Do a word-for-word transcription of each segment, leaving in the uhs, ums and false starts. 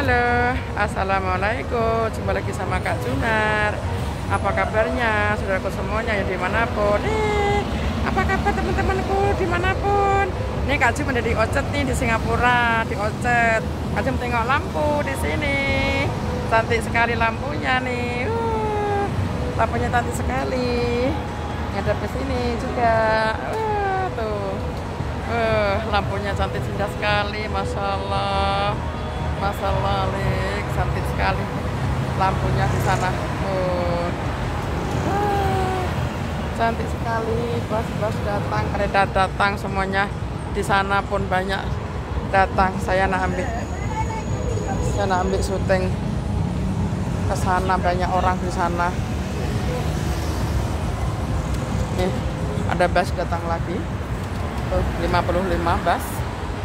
Halo, assalamualaikum. Jumpa lagi sama Kak Junar. Apa kabarnya, saudaraku semuanya yang dimanapun? Eh, apa kabar teman-temanku dimanapun? Ini Kak Jum ada di Ocet nih, di Singapura, di Ocet. Kak Jum tengok lampu di sini. Cantik sekali lampunya nih. Uh, lampunya cantik sekali. Ada di sini juga. Uh, tuh. Uh, lampunya cantik indah sekali, masya Allah. Masya Allah, Lik, cantik sekali lampunya di sana. Oh, ah, cantik sekali. Bas-bas datang, kereta datang, semuanya di sana pun banyak datang. Saya nak ambil, saya nak ambil syuting ke sana, banyak orang di sana. Nih, ada bus datang lagi. Tuh, lima puluh lima bus.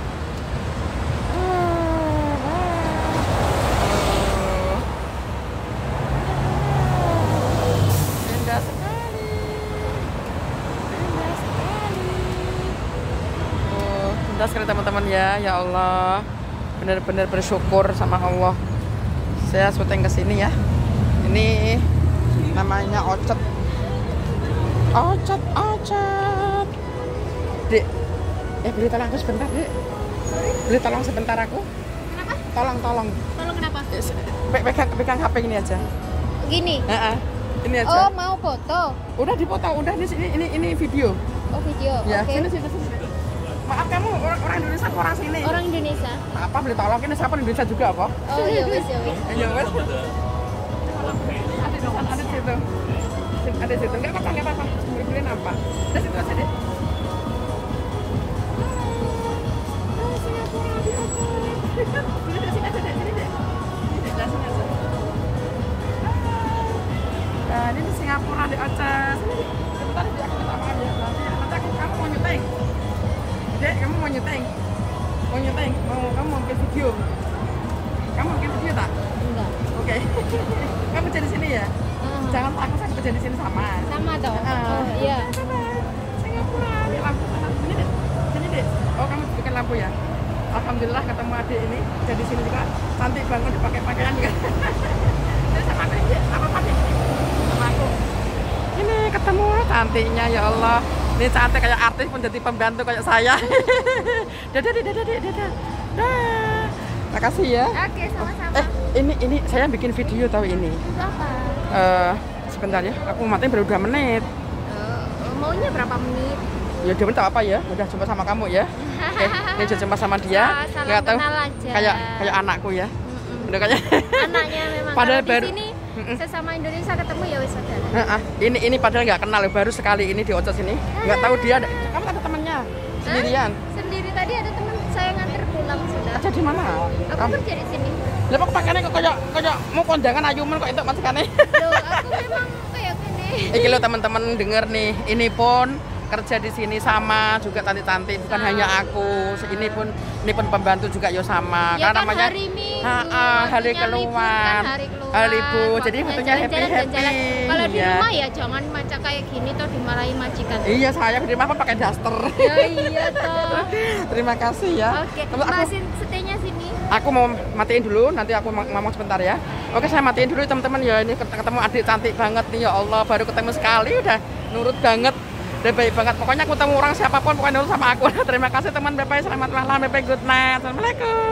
Sekali teman-teman ya, ya Allah, benar-benar bersyukur sama Allah. Saya syuting ke sini ya. Ini namanya Ocet. Ocet, Ocet. Dek, eh beli tolong aku sebentar, Dek. Beli tolong sebentar aku. Kenapa? Tolong, tolong. Tolong kenapa? Pegang, pegang H P ini aja. Gini. Heeh. Ini aja. Oh, mau foto? Udah dipoto, udah di sini, ini ini video. Oh, video. Ya, Oke. sini, sini, sini. Maaf, kamu orang, orang Indonesia apa orang sini? Orang Indonesia. Apa beli tolong ini siapa Indonesia juga apa? Oh iya wes ya wes. Iya wes. Ada di sana, ada di situ. Ada di situ. Enggak apa-apa, enggak apa-apa. Beli-beliin apa? Ada situ aja deh. Oh, Singapura di atas. Sini deh, sini aja deh, sini deh. Sini deh, sini aja. Nah, ini di Singapura di atas. Sebentar dia aku minta maaf ya. Nanti, nanti aku kamu mau nyuting. Dek, kamu mau nyuting? Mau nyuting? Mau kamu mau bikin video? Kamu mau bikin video tak? Enggak. Oke. Okay. Kamu kerja di sini ya? Uh, Jangan takut, saya kerja di sini sama. Sama dong. Uh, Oh iya. Singapura, ini lampu sana. Sini deh, sini deh. Oh, kamu bikin lampu ya? Alhamdulillah ketemu adik ini. Kerja di sini juga. Cantik banget, dipakai pakaian juga. Ini sama aku ini. Apa pakai ini? Sama aku. Ini ketemu cantiknya, ya Allah. Ini cantik kayak artis pun jadi pembantu kayak saya. Dadah, dadah, dadah, dadah. Dah. Makasih ya. Oke, sama-sama. Eh, ini ini saya bikin video tahu ini. Itu apa? Uh, sebentar ya. Aku matiin baru dua menit. Uh, maunya berapa menit? Ya dia minta apa ya? Udah cuma sama kamu ya. Oke, ini udah cuma sama dia. Salam Nggak tahu. kenal aja. Kayak kayak anakku ya. Mm-mm. Udah kayak. Anaknya memang. Padahal kalau baru. di sini sesama Indonesia ketemu ya wes saudara. Nah, ini ini padahal nggak kenal, baru sekali ini di Ocet sini. Nggak tahu dia. Ada, kamu ada temannya sendirian? Hah? Sendiri tadi ada teman saya nganter pulang sudah. Kerja di mana? Aku Kamu? kerja di sini. Lah kok pakaiannya kok kayak kayak mau kondangan ayuman kok itu masakannya. Loh, aku memang kayak gini. Iki lo teman-teman denger nih, ini pun kerja di sini sama juga cantik-cantik, bukan Sama. hanya aku. Ini pun ini pun pembantu juga yo sama. Ya Karena kan namanya hari Minggu, ha, ha, hari waktunya libur keluar. kan, hari keluar. Hari libur. Jadi Waktunya waktunya jalan-jalan, happy-happy. jalan-jalan. Kalau di Iya. rumah ya jangan macam kayak gini toh dimarahi majikan. Iya, saya di rumah pakai daster. Ya iya toh. Terima kasih ya. Oke, Terus aku, masin setenya sini. aku mau matiin dulu, nanti aku ngomong sebentar ya. Oke, saya matiin dulu teman-teman ya. Ini ketemu adik cantik banget nih, ya Allah. Baru ketemu sekali udah nurut banget. Udah baik banget. Pokoknya aku ketemu orang siapapun pokoknya nurut sama aku. Terima kasih teman. Bye bye. Selamat malam. Bye bye. Good night. Assalamualaikum.